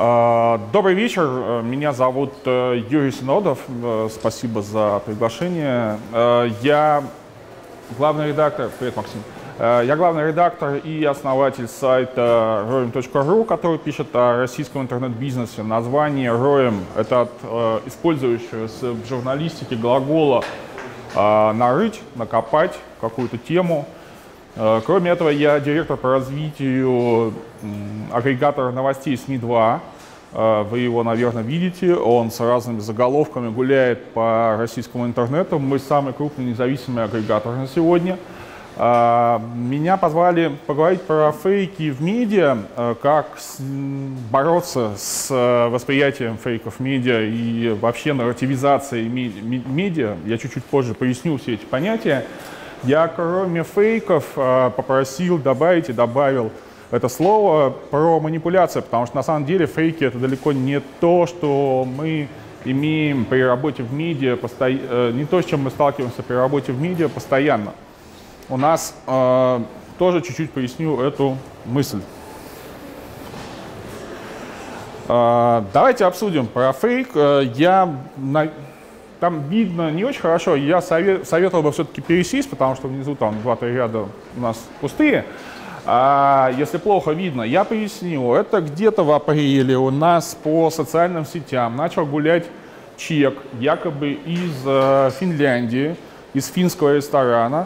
Добрый вечер, меня зовут Юрий Синодов, спасибо за приглашение. Я главный редактор, привет, Максим. Я главный редактор и основатель сайта roem.ru, который пишет о российском интернет-бизнесе. Название roem — это от использующегося в журналистике глагола «нарыть», «накопать» какую-то тему. Кроме этого, я директор по развитию агрегатора новостей СМИ-2. Вы его, наверное, видите. Он с разными заголовками гуляет по российскому интернету. Мы самый крупный независимый агрегатор на сегодня. Меня позвали поговорить про фейки в медиа, как бороться с восприятием фейков в медиа и вообще нарративизацией медиа. Я чуть-чуть позже поясню все эти понятия. Я, кроме фейков, попросил добавить и добавил это слово про манипуляцию, потому что на самом деле фейки — это далеко не то, что мы имеем при работе в медиа, не то, с чем мы сталкиваемся при работе в медиа постоянно. У нас тоже чуть-чуть поясню эту мысль. Давайте обсудим про фейк. Там видно не очень хорошо, я советовал бы все-таки пересесть, потому что внизу там 2-3 ряда у нас пустые. Если плохо видно, я поясню. Это где-то в апреле у нас по социальным сетям начал гулять чек, якобы из Финляндии, из финского ресторана,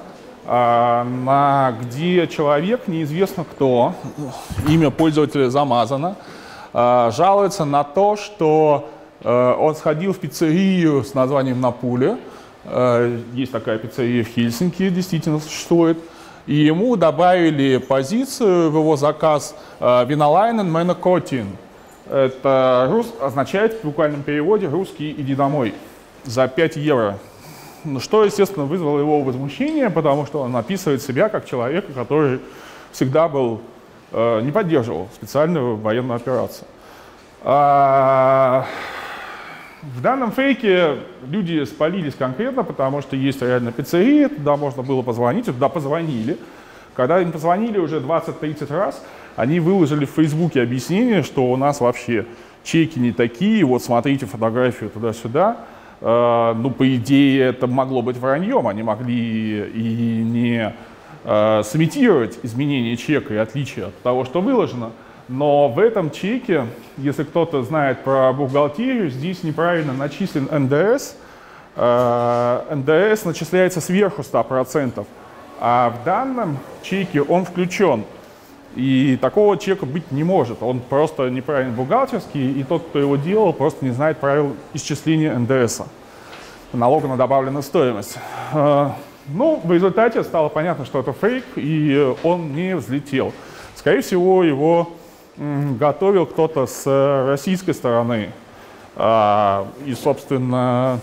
где человек, неизвестно кто, имя пользователя замазано, жалуется на то, что он сходил в пиццерию с названием «Напуля». Есть такая пиццерия в Хельсинки, действительно существует. И ему добавили позицию в его заказ «Винолайнен Менокотин». Это означает в буквальном переводе «русский, иди домой» за 5 евро. Что, естественно, вызвало его возмущение, потому что он описывает себя как человека, который всегда не поддерживал специальную военную операцию. В данном фейке люди спалились конкретно, потому что есть реально пиццерия, туда можно было позвонить, туда позвонили. Когда им позвонили уже 20-30 раз, они выложили в Фейсбуке объяснение, что у нас вообще чеки не такие, вот смотрите фотографию туда-сюда. Ну, по идее, это могло быть враньем, они могли и не сымитировать изменение чека и отличия от того, что выложено. Но в этом чеке, если кто-то знает про бухгалтерию, здесь неправильно начислен НДС. НДС начисляется сверху 100%, а в данном чеке он включен. И такого чека быть не может. Он просто неправильно бухгалтерский, и тот, кто его делал, просто не знает правил исчисления НДС, налога на добавленную стоимость. Ну, в результате стало понятно, что это фейк, и он не взлетел. Скорее всего, его готовил кто-то с российской стороны. И, собственно,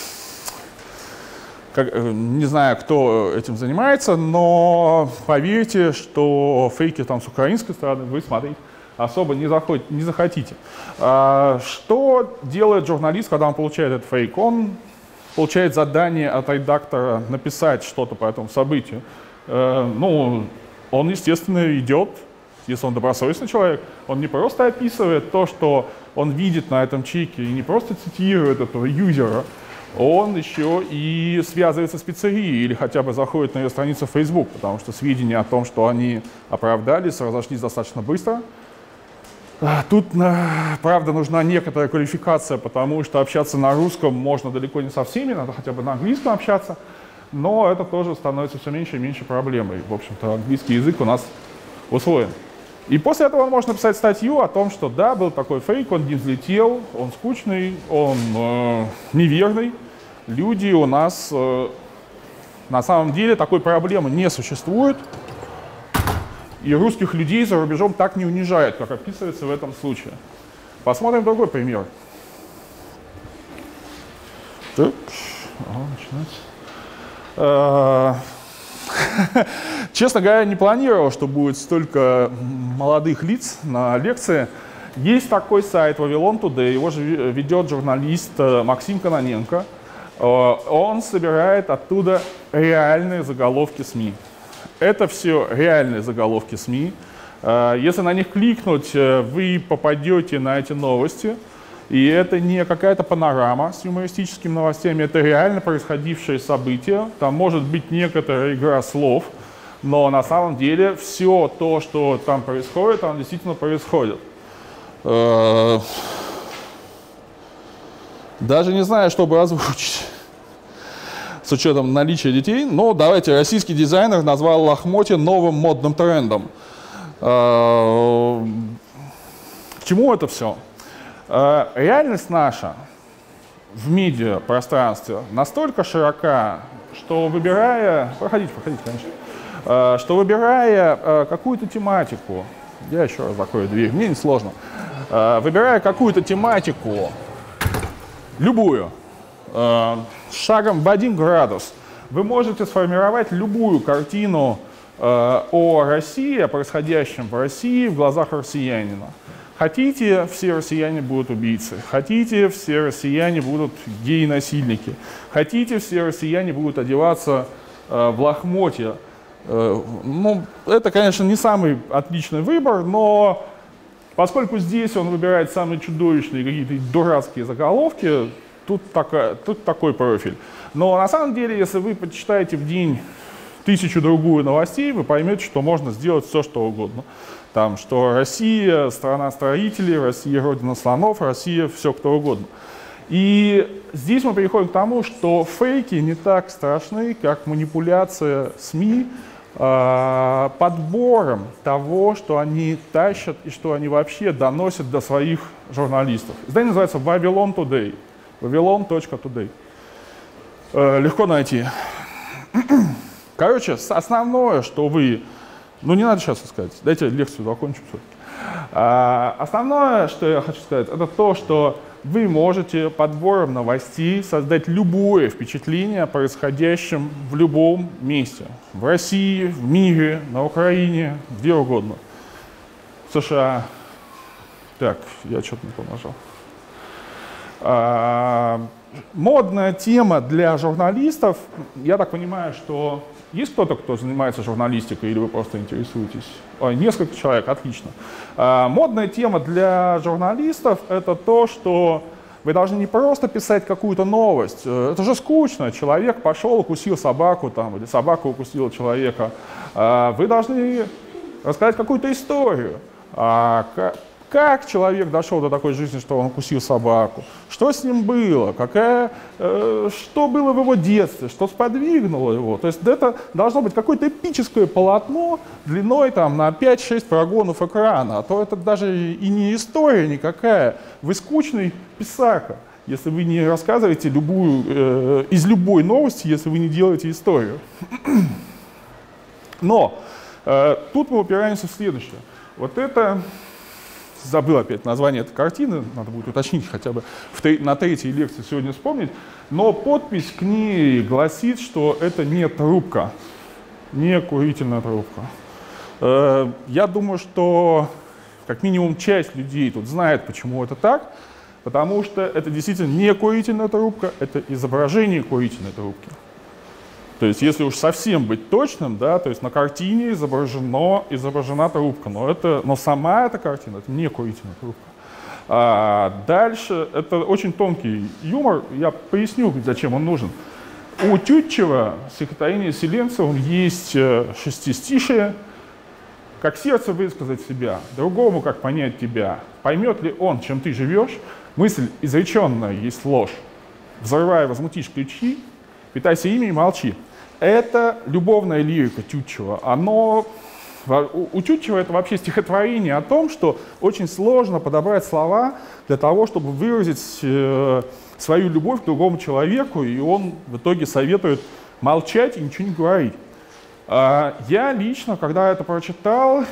не знаю, кто этим занимается, но поверьте, что фейки там с украинской стороны вы смотреть особо не захотите. Что делает журналист, когда он получает этот фейк? Он получает задание от редактора написать что-то по этому событию. Ну, он, естественно, идет. Если он добросовестный человек, он не просто описывает то, что он видит на этом чеке, и не просто цитирует этого юзера, он еще и связывается с пиццерией или хотя бы заходит на ее страницу в Facebook, потому что сведения о том, что они оправдались, разошлись достаточно быстро. Тут, правда, нужна некоторая квалификация, потому что общаться на русском можно далеко не со всеми, надо хотя бы на английском общаться, но это тоже становится все меньше и меньше проблемой. В общем-то, английский язык у нас усвоен. И после этого он может написать статью о том, что да, был такой фейк, он не взлетел, он скучный, он неверный. Люди у нас на самом деле такой проблемы не существует. И русских людей за рубежом так не унижают, как описывается в этом случае. Посмотрим другой пример. Так, начинать. Честно говоря, не планировал, что будет столько молодых лиц на лекции. Есть такой сайт Вавилон Today, его же ведет журналист Максим Кононенко. Он собирает оттуда реальные заголовки СМИ. Это все реальные заголовки СМИ. Если на них кликнуть, вы попадете на эти новости. И это не какая-то панорама с юмористическими новостями, это реально происходившие события. Там может быть некоторая игра слов, но на самом деле все то, что там происходит, там действительно происходит. Даже не знаю, чтобы озвучить с учетом наличия детей, но давайте, российский дизайнер назвал лохмотья новым модным трендом. К чему это все? Реальность наша в медиапространстве настолько широка, что выбирая, проходите, конечно, что выбирая какую-то тематику, я еще раз закрою дверь, мне не сложно, выбирая какую-то тематику, любую, шагом в 1 градус, вы можете сформировать любую картину о России, о происходящем в России в глазах россиянина. Хотите, все россияне будут убийцы. Хотите, все россияне будут геи-насильники. Хотите, все россияне будут одеваться в лохмотья. Ну, это, конечно, не самый отличный выбор, но поскольку здесь он выбирает самые чудовищные какие-то дурацкие заголовки, тут такой профиль. Но на самом деле, если вы почитаете в день 1000-другую новостей, вы поймете, что можно сделать все, что угодно. Там, что Россия — страна строителей, Россия — родина слонов, Россия — все кто угодно. И здесь мы переходим к тому, что фейки не так страшны, как манипуляция СМИ подбором того, что они тащат и что они вообще доносят до своих журналистов. Издание называется Babylon Today. Babylon.today. Легко найти. Короче, основное, что вы... Ну, не надо сейчас искать. Дайте лекцию закончим все-таки. Основное, что я хочу сказать, это то, что вы можете подбором новостей создать любое впечатление о происходящем в любом месте. В России, в мире, на Украине, где угодно. В США. Так, я что-то не то нажал. Модная тема для журналистов. Я так понимаю, что есть кто-то, кто занимается журналистикой, или вы просто интересуетесь? Несколько человек, отлично. Модная тема для журналистов — это то, что вы должны не просто писать какую-то новость. Это же скучно. Человек пошел, укусил собаку, там, или собака укусила человека. Вы должны рассказать какую-то историю. Как человек дошел до такой жизни, что он укусил собаку? Что с ним было? Что было в его детстве? Что сподвигнуло его? То есть это должно быть какое-то эпическое полотно длиной там, на 5-6 прогонов экрана. А то это даже и не история никакая. Вы скучный писака, если вы не рассказываете из любой новости, если вы не делаете историю. Но тут мы упираемся в следующее. Вот это... Забыл опять название этой картины, надо будет уточнить хотя бы на 3-й лекции сегодня вспомнить. Но подпись к ней гласит, что это не трубка, не курительная трубка. Я думаю, что как минимум часть людей тут знает, почему это так, потому что это действительно не курительная трубка, это изображение курительной трубки. То есть, если уж совсем быть точным, да, то есть на картине изображена трубка, но сама эта картина — это не курительная трубка. Дальше, это очень тонкий юмор, я поясню, зачем он нужен. У Тютчева в стихотворении Селенцевым есть шестистишие: «Как сердце высказать себя, другому как понять тебя, поймет ли он, чем ты живешь, мысль изреченная есть ложь, взрывая возмутишь ключи, питайся ими и молчи». Это любовная лирика Тютчева. У Тютчева это вообще стихотворение о том, что очень сложно подобрать слова для того, чтобы выразить свою любовь к другому человеку, и он в итоге советует молчать и ничего не говорить. Я лично, когда это прочитал,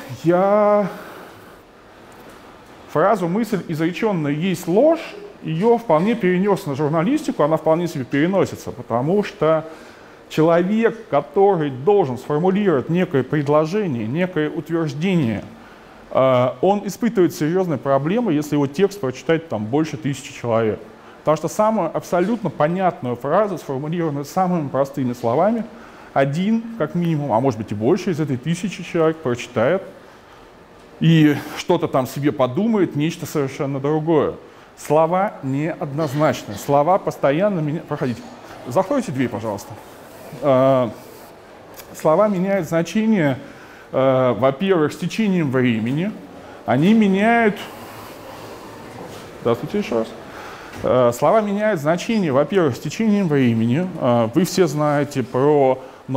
фразу «мысль изреченная есть ложь», ее вполне перенес на журналистику, она вполне себе переносится, потому что человек, который должен сформулировать некое предложение, некое утверждение, он испытывает серьезные проблемы, если его текст прочитать там больше 1000 человек. Потому что самую абсолютно понятную фразу, сформулированную самыми простыми словами, один, как минимум, а может быть и больше из этой 1000 человек прочитает и что-то там себе подумает, нечто совершенно другое. Слова неоднозначны. Слова постоянно меняют. Проходите. Закройте дверь, пожалуйста. Слова меняют значение, во-первых, с течением времени. Они меняют... Здравствуйте еще раз. Слова меняют значение, во-первых, с течением времени. Вы все знаете про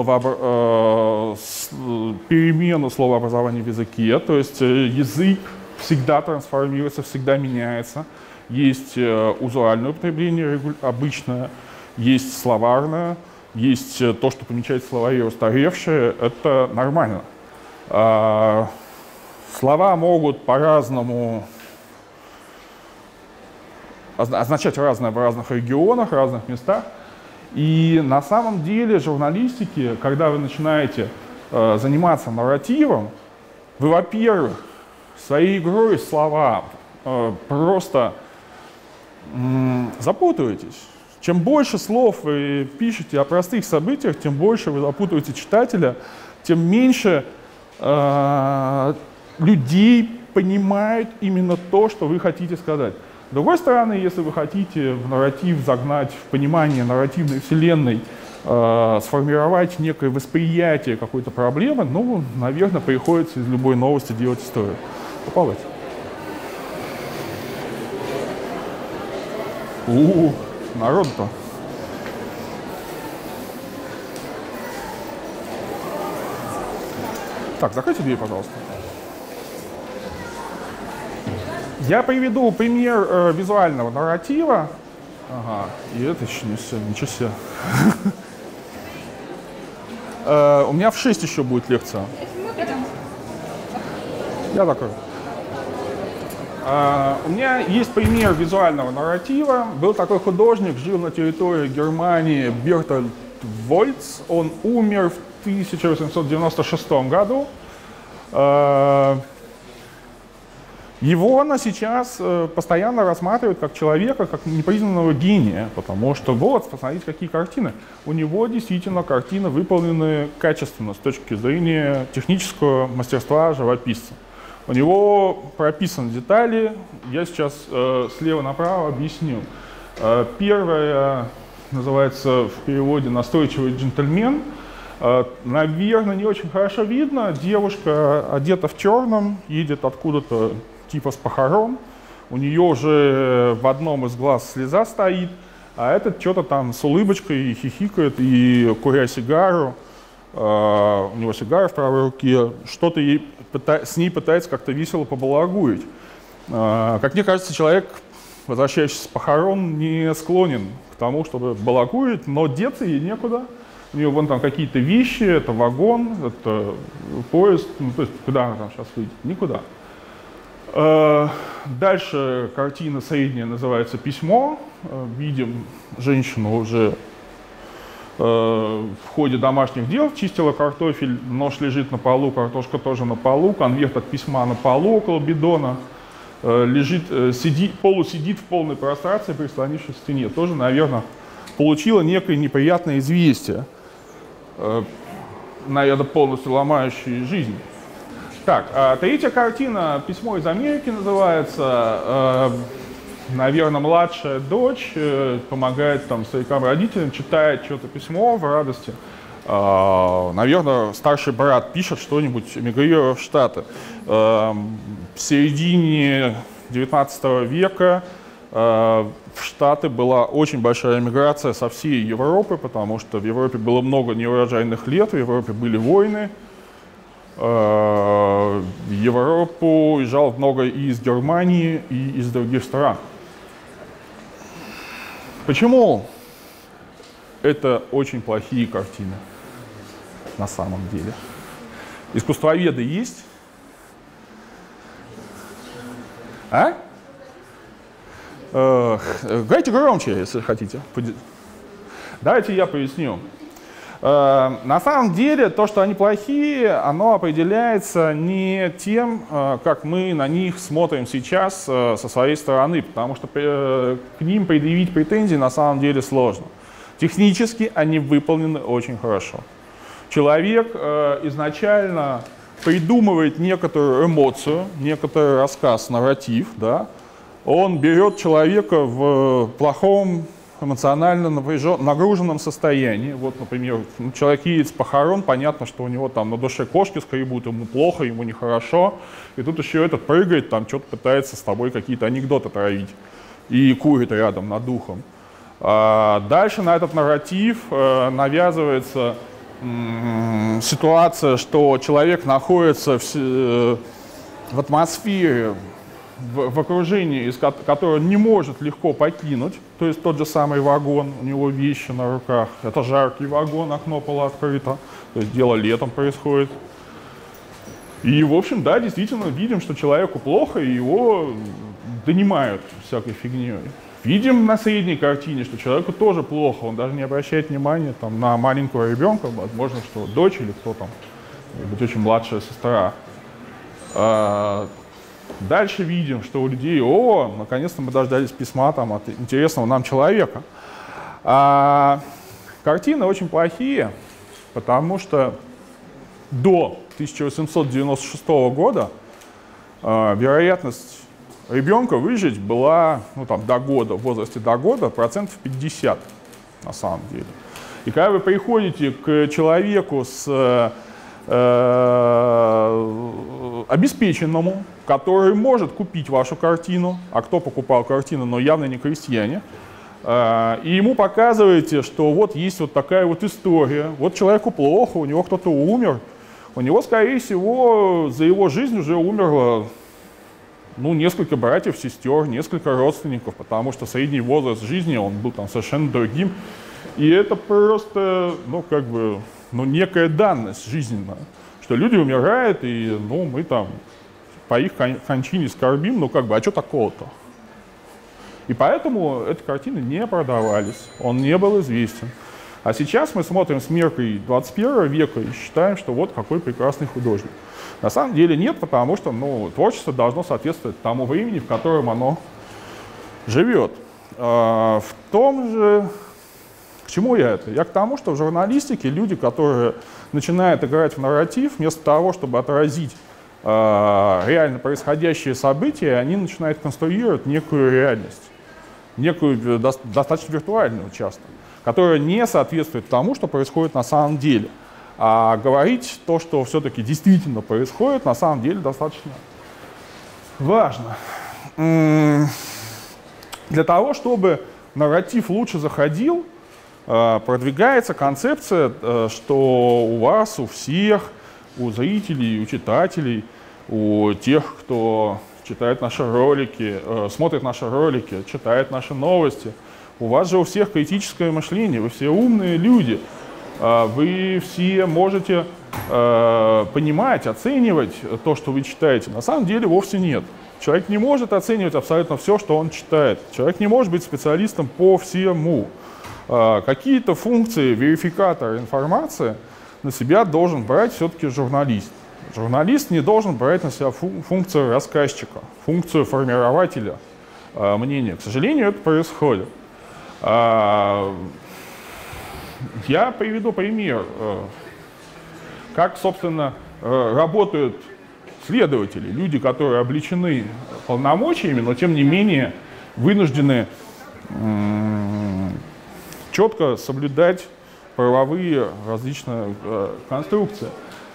перемену словообразования в языке. То есть язык всегда трансформируется, всегда меняется. Есть узуальное употребление обычное, есть словарное, есть то, что помечает в словаре устаревшее. Это нормально. Слова могут по-разному означать разное в разных регионах, в разных местах. И на самом деле журналистики, когда вы начинаете заниматься нарративом, вы, во-первых, своей игрой слова просто запутываетесь. Чем больше слов вы пишете о простых событиях, тем больше вы запутываете читателя, тем меньше людей понимают именно то, что вы хотите сказать. С другой стороны, если вы хотите в нарратив загнать, в понимание нарративной вселенной, сформировать некое восприятие какой-то проблемы, ну, наверное, приходится из любой новости делать историю. Попалось. Народ-то. Так, закройте дверь, пожалуйста. Я приведу пример визуального нарратива. Ага, и это еще не все, ничего себе. У меня в 6 еще будет лекция. Я такой. У меня есть пример визуального нарратива. Был такой художник, жил на территории Германии, Бертольд Вольц. Он умер в 1896 году. Его сейчас постоянно рассматривают как человека, как непризнанного гения, потому что вот, посмотрите, какие картины. У него действительно картины выполнены качественно с точки зрения технического мастерства живописца. У него прописаны детали, я сейчас слева направо объясню. Первое называется в переводе «Настойчивый джентльмен». Наверное, не очень хорошо видно. Девушка одета в черном, едет откуда-то типа с похорон. У нее уже в одном из глаз слеза стоит, а этот что-то там с улыбочкой хихикает и куря сигару. У него сигара в правой руке, что-то с ней пытается как-то весело побалагурить. Как мне кажется, человек, возвращающийся с похорон, не склонен к тому, чтобы балагурить, но деться ей некуда. У нее вон там какие-то вещи, это вагон, это поезд, ну, то есть куда она там сейчас выйдет? Никуда. Дальше картина средняя называется «Письмо». Видим женщину уже в ходе домашних дел, чистила картофель, нож лежит на полу, картошка тоже на полу, конверт от письма на полу около бидона, полусидит в полной прострации, прислонившись к стене. Тоже, наверное, получила некое неприятное известие, наверное, полностью ломающее жизнь. Так, третья картина «Письмо из Америки» называется. Наверное, младшая дочь помогает там старикам-родителям, читает что-то письмо в радости. Наверное, старший брат пишет что-нибудь, эмигрируя в Штаты. В середине 19 века в Штаты была очень большая эмиграция со всей Европы, потому что в Европе было много неурожайных лет, в Европе были войны. В Европу уезжало много и из Германии, и из других стран. Почему это очень плохие картины на самом деле? Искусствоведы есть? А? Говорите громче, если хотите. Давайте я поясню. На самом деле, то, что они плохие, оно определяется не тем, как мы на них смотрим сейчас со своей стороны, потому что к ним предъявить претензии на самом деле сложно. Технически они выполнены очень хорошо. Человек изначально придумывает некоторую эмоцию, некоторый рассказ, нарратив, да, он берет человека в плохом, эмоционально нагруженном состоянии. Вот, например, человек едет с похорон, понятно, что у него там на душе кошки скребут, ему плохо, ему нехорошо, и тут еще этот прыгает, там что-то пытается с тобой какие-то анекдоты травить и курит рядом над ухом. Дальше на этот нарратив навязывается ситуация, что человек находится в атмосфере, в окружении, из которого не может легко покинуть, то есть тот же самый вагон, у него вещи на руках, это жаркий вагон, окно полуоткрыто, то есть дело летом происходит. И, в общем, да, действительно видим, что человеку плохо, и его донимают всякой фигней. Видим на средней картине, что человеку тоже плохо, он даже не обращает внимания там, на маленького ребенка, возможно, что дочь или кто там, может быть, очень младшая сестра. Дальше видим, что у людей, наконец-то мы дождались письма там, от интересного нам человека. Картины очень плохие, потому что до 1896 года вероятность ребенка выжить была, до года, в возрасте до года, 50% на самом деле. И когда вы приходите к человеку с обеспеченному, который может купить вашу картину, а кто покупал картину, но явно не крестьяне, и ему показываете, что вот есть вот такая вот история, вот человеку плохо, у него кто-то умер, у него, скорее всего, за его жизнь уже умерло несколько братьев, сестер, несколько родственников, потому что средний возраст жизни, он был там совершенно другим, и это просто, некая данность жизненная, что люди умирают, и, мы там по их кончине скорбим, а что такого-то? И поэтому эти картины не продавались, он не был известен. А сейчас мы смотрим с меркой 21 века и считаем, что вот какой прекрасный художник. На самом деле нет, потому что творчество должно соответствовать тому времени, в котором оно живет. В том же, к чему я это? Я к тому, что в журналистике люди, которые начинают играть в нарратив, вместо того, чтобы отразить реально происходящие события, они начинают конструировать некую реальность, некую достаточно виртуальную часто, которая не соответствует тому, что происходит на самом деле. А говорить то, что все-таки действительно происходит, на самом деле достаточно важно. Для того, чтобы нарратив лучше заходил, продвигается концепция, что у вас, у всех, у зрителей, у читателей, у тех, кто читает наши ролики, смотрит наши ролики, читает наши новости, у вас же у всех критическое мышление, вы все умные люди. Вы все можете понимать, оценивать то, что вы читаете. На самом деле вовсе нет. Человек не может оценивать абсолютно все, что он читает. Человек не может быть специалистом по всему. Какие-то функции верификатора информации на себя должен брать все-таки журналист. Журналист не должен брать на себя функцию рассказчика, функцию формирователя мнения. К сожалению, это происходит. Я приведу пример, как, собственно, работают следователи, люди, которые облечены полномочиями, но тем не менее вынуждены четко соблюдать правовые различные конструкции.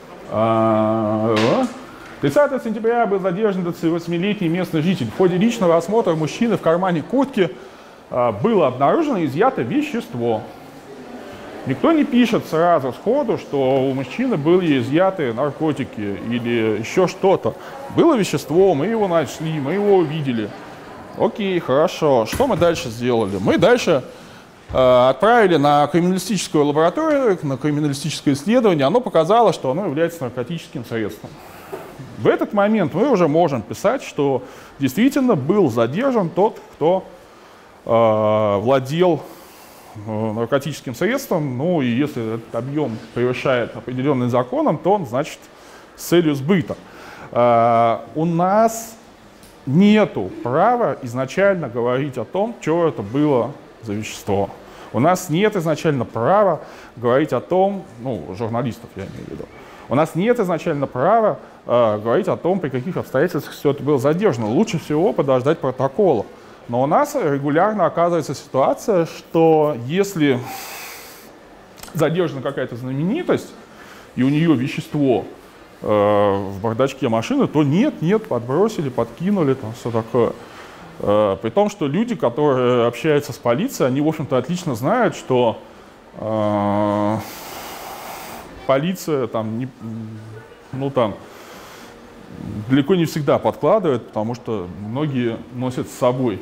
30 сентября был задержан 28-летний местный житель. В ходе личного осмотра мужчины в кармане куртки было обнаружено изъято вещество. Никто не пишет сразу сходу, что у мужчины были изъяты наркотики или еще что-то. Было вещество, мы его нашли, мы его увидели. Окей, хорошо. Что мы дальше сделали? Мы дальше отправили на криминалистическую лабораторию, на криминалистическое исследование. Оно показало, что оно является наркотическим средством. В этот момент мы уже можем писать, что действительно был задержан тот, кто владел наркотическим средством, и если этот объем превышает определенный законом, то он, значит, с целью сбыта. У нас нету права изначально говорить о том, что это было за вещество. У нас нет изначально права говорить о том, журналистов я имею в виду, У нас нет изначально права говорить о том, при каких обстоятельствах все это было задержано. Лучше всего подождать протокола. Но у нас регулярно оказывается ситуация, что если задержана какая-то знаменитость, и у нее вещество в бардачке машины, то нет, подбросили, подкинули, там все такое. При том, что люди, которые общаются с полицией, они, в общем-то, отлично знают, что полиция там, далеко не всегда подкладывает, потому что многие носят с собой.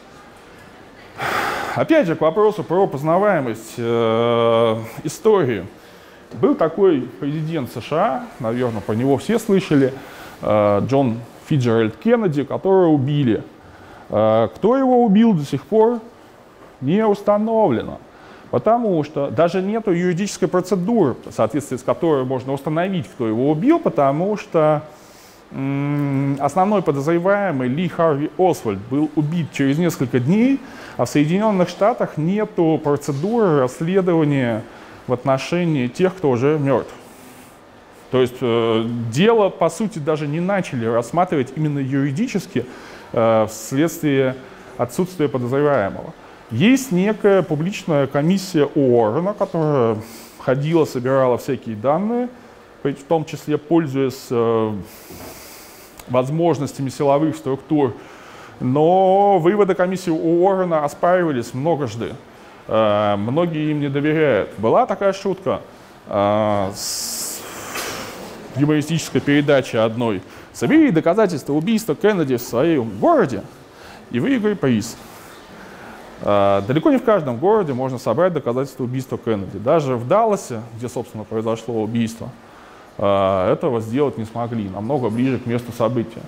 Опять же, к вопросу про познаваемость истории. Был такой президент США, наверное, про него все слышали, Джон Фиджеральд Кеннеди, которого убили. Кто его убил, до сих пор не установлено, потому что даже нет юридической процедуры, в соответствии с которой можно установить, кто его убил, потому что основной подозреваемый Ли Харви Освальд был убит через несколько дней, а в Соединенных Штатах нет процедуры расследования в отношении тех, кто уже мертв. То есть дело, по сути, даже не начали рассматривать именно юридически вследствие отсутствия подозреваемого. Есть некая публичная комиссия Уоррена, которая ходила, собирала всякие данные, в том числе пользуясь возможностями силовых структур, но выводы комиссии Уоррена оспаривались многожды. Многие им не доверяют. Была такая шутка с юмористической передачи одной. Собери доказательства убийства Кеннеди в своем городе и выиграй приз. Далеко не в каждом городе можно собрать доказательства убийства Кеннеди. Даже в Далласе, где, собственно, произошло убийство, этого сделать не смогли, намного ближе к месту события.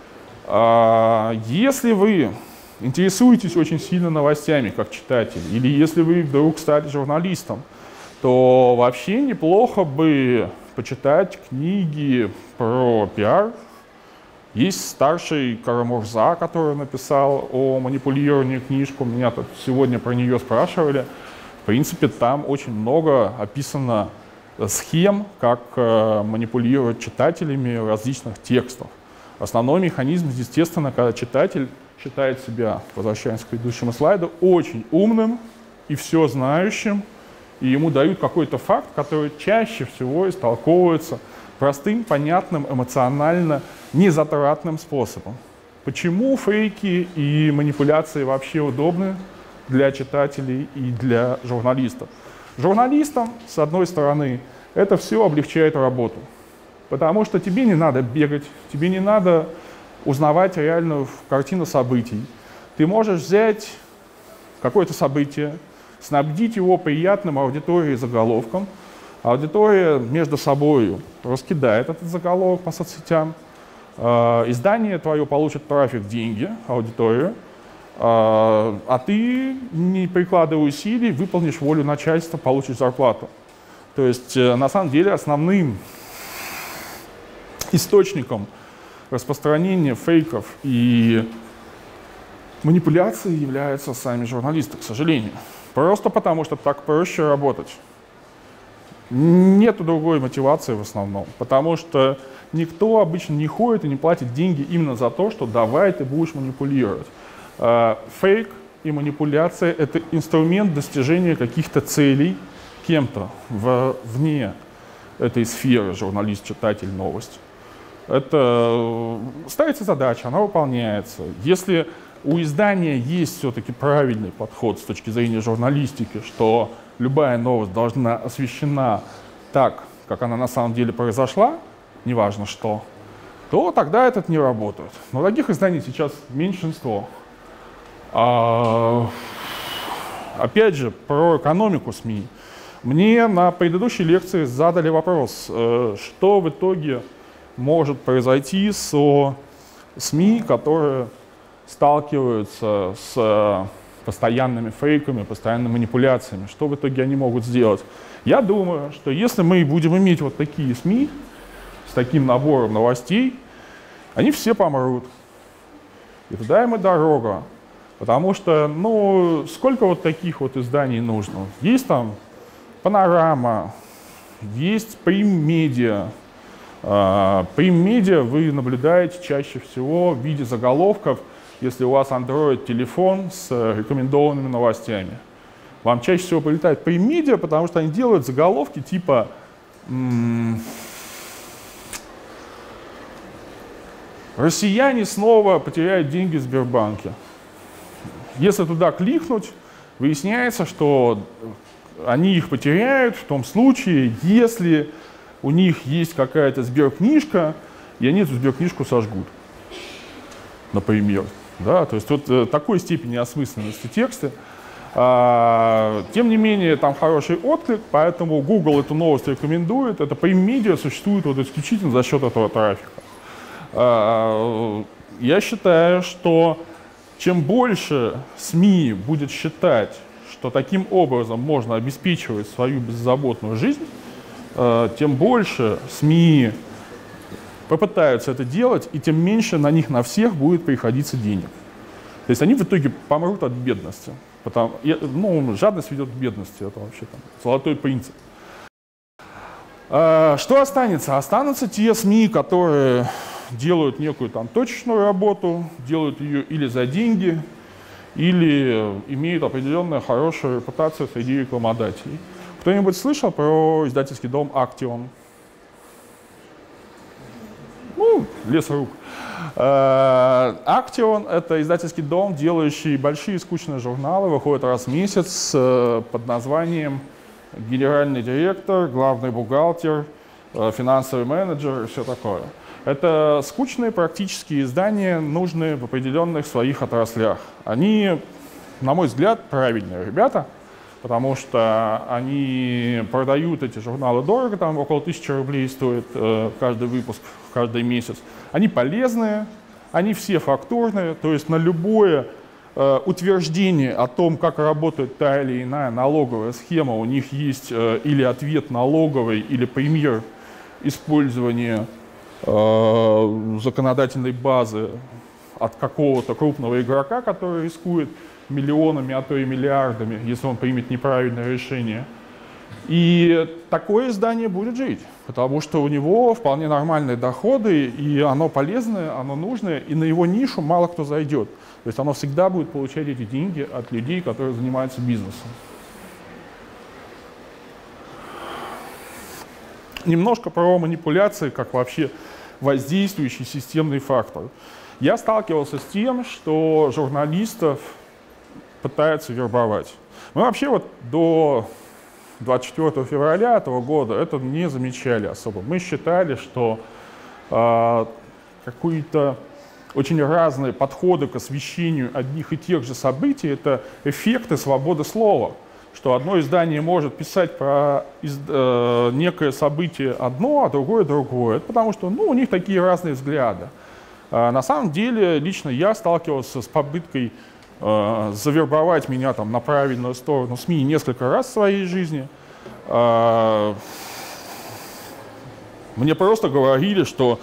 Если вы интересуетесь очень сильно новостями, как читатель, или если вы вдруг стали журналистом, то вообще неплохо бы почитать книги про пиар. Есть старший Карамурза, который написал о манипулировании книжку. Меня тут сегодня про нее спрашивали. В принципе, там очень много описано схем, как манипулировать читателями различных текстов. Основной механизм, естественно, когда читатель считает себя, возвращаясь к предыдущему слайду, очень умным и все знающим, и ему дают какой-то факт, который чаще всего истолковывается простым, понятным, эмоционально незатратным способом. Почему фейки и манипуляции вообще удобны для читателей и для журналистов? Журналистам, с одной стороны, это все облегчает работу, потому что тебе не надо бегать, тебе не надо узнавать реальную картину событий. Ты можешь взять какое-то событие, снабдить его приятным аудитории заголовком, аудитория между собой раскидает этот заголовок по соцсетям, издание твое получит трафик, деньги, аудиторию, а ты, не прикладывая усилий, выполнишь волю начальства, получишь зарплату. То есть, на самом деле, основным источником распространения фейков и манипуляций являются сами журналисты, к сожалению. Просто потому, что так проще работать. Нету другой мотивации в основном, потому что никто обычно не ходит и не платит деньги именно за то, что давай ты будешь манипулировать. Фейк и манипуляция — это инструмент достижения каких-то целей кем-то вне этой сферы, журналист, читатель, новость. Это ставится задача, она выполняется. Если у издания есть все-таки правильный подход с точки зрения журналистики, что любая новость должна освещена так, как она на самом деле произошла, неважно что, то тогда это не работает. Но таких изданий сейчас меньшинство. Опять же, про экономику СМИ. Мне на предыдущей лекции задали вопрос, что в итоге может произойти с СМИ, которые сталкиваются с постоянными фейками, постоянными манипуляциями. Что в итоге они могут сделать? Я думаю, что если мы будем иметь вот такие СМИ с таким набором новостей, они все помрут. И туда им и дорога. Потому что, ну, сколько вот таких вот изданий нужно? Есть там Панорама, есть Прим Медиа, Прим-медиа вы наблюдаете чаще всего в виде заголовков, если у вас Android-телефон с рекомендованными новостями. Вам чаще всего прилетает прим-медиа, потому что они делают заголовки типа «Россияне снова потеряют деньги в Сбербанке». Если туда кликнуть, выясняется, что они их потеряют в том случае, если у них есть какая-то сберкнижка, и они эту сберкнижку сожгут, например. Да? То есть вот такой степени осмысленности текста. Тем не менее, там хороший отклик, поэтому Google эту новость рекомендует. Это прим-медиа существует вот исключительно за счет этого трафика. Я считаю, что чем больше СМИ будет считать, что таким образом можно обеспечивать свою беззаботную жизнь, тем больше СМИ попытаются это делать, и тем меньше на них на всех будет приходиться денег. То есть они в итоге помрут от бедности. Жадность ведет к бедности, это вообще там золотой принцип. Что останется? Останутся те СМИ, которые делают некую там точечную работу, делают ее или за деньги, или имеют определенную хорошую репутацию среди рекламодателей. Кто-нибудь слышал про издательский дом «Актион»? Лесорук. «Актион» — это издательский дом, делающий большие скучные журналы, выходит раз в месяц под названием «Генеральный директор», «Главный бухгалтер», «Финансовый менеджер» и все такое. Это скучные практические издания, нужные в определенных своих отраслях. Они, на мой взгляд, правильные ребята, потому что они продают эти журналы дорого, там около 1000 рублей стоит каждый выпуск, каждый месяц. Они полезные, они все фактурные, то есть на любое утверждение о том, как работает та или иная налоговая схема, у них есть или ответ налоговый, или пример использования законодательной базы от какого-то крупного игрока, который рискует миллионами, а то и миллиардами, если он примет неправильное решение. И такое издание будет жить, потому что у него вполне нормальные доходы, и оно полезное, оно нужное, и на его нишу мало кто зайдет. То есть оно всегда будет получать эти деньги от людей, которые занимаются бизнесом. Немножко про манипуляции, как вообще воздействующий системный фактор. Я сталкивался с тем, что журналистов пытаются вербовать. Мы вообще вот до 24 февраля этого года это не замечали особо. Мы считали, что какие-то очень разные подходы к освещению одних и тех же событий — это эффекты свободы слова. Что одно издание может писать про некое событие одно, а другое другое. Это потому что у них такие разные взгляды. На самом деле, лично я сталкивался с попыткой завербовать меня там на правильную сторону СМИ несколько раз в своей жизни. Мне просто говорили, что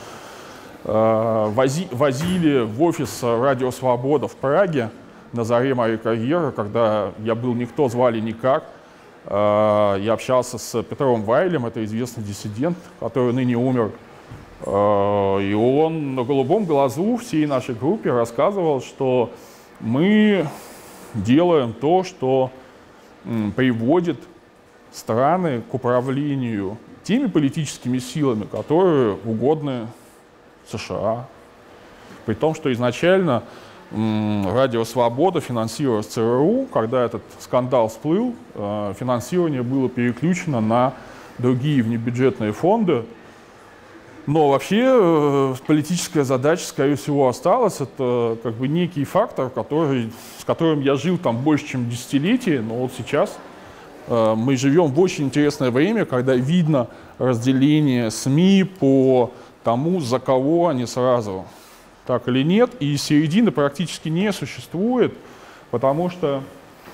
возили в офис «Радио Свобода» в Праге на заре моей карьеры, когда я был никто, звали никак. Я общался с Петром Вайлем, это известный диссидент, который ныне умер. И он на голубом глазу всей нашей группе рассказывал, что мы делаем то, что приводит страны к управлению теми политическими силами, которые угодны США. При том, что изначально Радио Свобода финансировалось ЦРУ. Когда этот скандал всплыл, финансирование было переключено на другие внебюджетные фонды. Но вообще политическая задача, скорее всего, осталась. Это как бы некий фактор, с которым я жил там больше, чем десятилетие. Но вот сейчас мы живем в очень интересное время, когда видно разделение СМИ по тому, за кого они сразу. Так или нет, и середины практически не существует, потому что,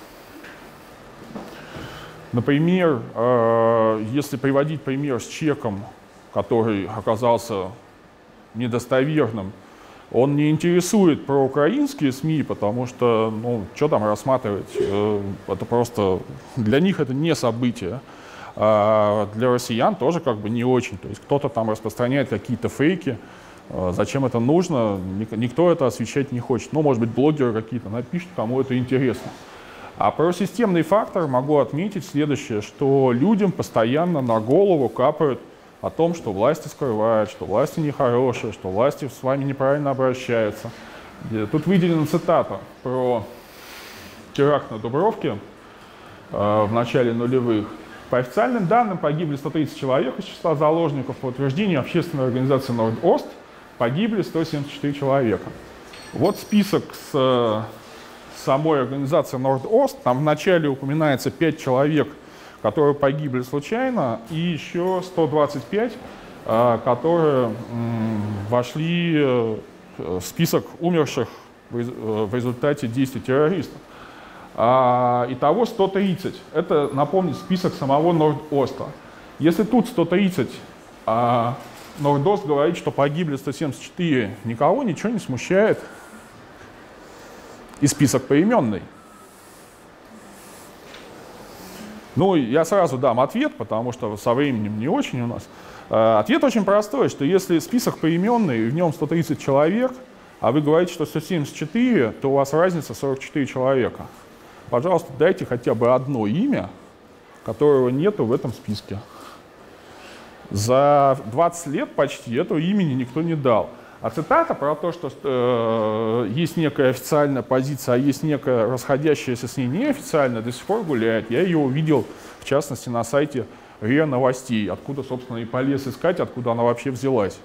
например, если приводить пример с чеком, который оказался недостоверным, он не интересует проукраинские СМИ, потому что, что там рассматривать, это просто, для них это не событие. для россиян тоже как бы не очень. То есть кто-то там распространяет какие-то фейки. Зачем это нужно? Никто это освещать не хочет. Ну, может быть, блогеры какие-то напишут, кому это интересно. А про системный фактор могу отметить следующее, что людям постоянно на голову капают о том, что власти скрывают, что власти нехорошие, что власти с вами неправильно обращаются. Тут выделена цитата про теракт на Дубровке в начале нулевых. По официальным данным погибли 130 человек из числа заложников. По утверждению общественной организации Норд-Ост погибли 174 человека. Вот список с самой организации Норд-Ост. Там вначале упоминается 5 человек, которые погибли случайно, и еще 125, которые вошли в список умерших в результате действий террористов. Итого 130. Это, напомню, список самого Норд-Оста. Если тут 130, а Норд-Ост говорит, что погибли 174, никого ничего не смущает. И список поименный. Ну, я сразу дам ответ, потому что со временем не очень у нас. Ответ очень простой, что если список поименный, и в нем 130 человек, а вы говорите, что 174, то у вас разница 44 человека. Пожалуйста, дайте хотя бы одно имя, которого нету в этом списке. За 20 лет почти этого имени никто не дал. А цитата про то, что есть некая официальная позиция, а есть некая расходящаяся с ней неофициальная, до сих пор гуляет. Я ее увидел, в частности, на сайте РИА Новостей, откуда, собственно, и полез искать, откуда она вообще взялась.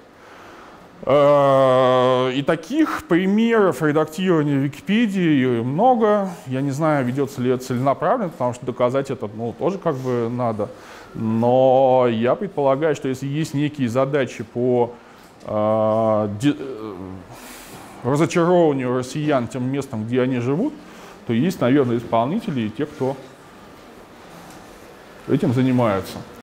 И таких примеров редактирования Википедии много. Я не знаю, ведется ли это целенаправленно, потому что доказать это тоже как бы надо. Но я предполагаю, что если есть некие задачи по разочарованию россиян тем местом, где они живут, то есть, наверное, исполнители и те, кто этим занимаются.